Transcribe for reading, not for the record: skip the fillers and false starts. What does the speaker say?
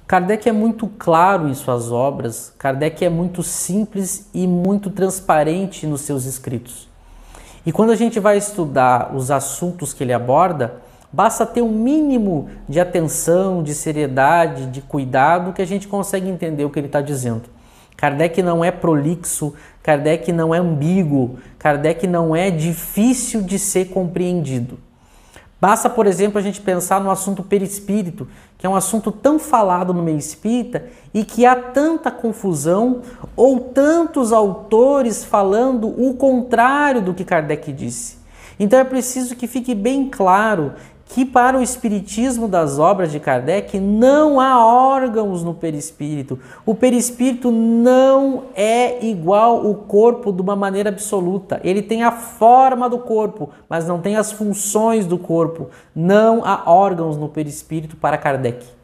Kardec é muito claro em suas obras, Kardec é muito simples e muito transparente nos seus escritos. E quando a gente vai estudar os assuntos que ele aborda, basta ter um mínimo de atenção, de seriedade, de cuidado, que a gente consegue entender o que ele está dizendo. Kardec não é prolixo, Kardec não é ambíguo, Kardec não é difícil de ser compreendido. Basta, por exemplo, a gente pensar no assunto perispírito, que é um assunto tão falado no meio espírita e que há tanta confusão ou tantos autores falando o contrário do que Kardec disse. Então é preciso que fique bem claro que para o espiritismo das obras de Kardec não há órgãos no perispírito. O perispírito não é igual o corpo de uma maneira absoluta. Ele tem a forma do corpo, mas não tem as funções do corpo. Não há órgãos no perispírito para Kardec.